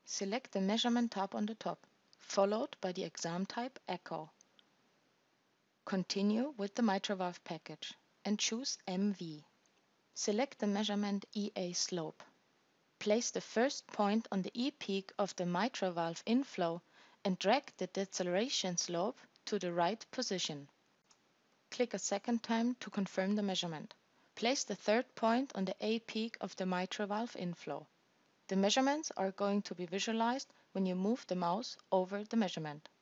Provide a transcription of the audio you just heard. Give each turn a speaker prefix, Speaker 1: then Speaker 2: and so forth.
Speaker 1: Select the Measurement tab on the top, followed by the exam type Echo. Continue with the mitral valve package and choose MV. Select the measurement EA slope. Place the first point on the E-peak of the mitral valve inflow and drag the deceleration slope to the right position. Click a second time to confirm the measurement. Place the third point on the A-peak of the mitral valve inflow. The measurements are going to be visualized when you move the mouse over the measurement.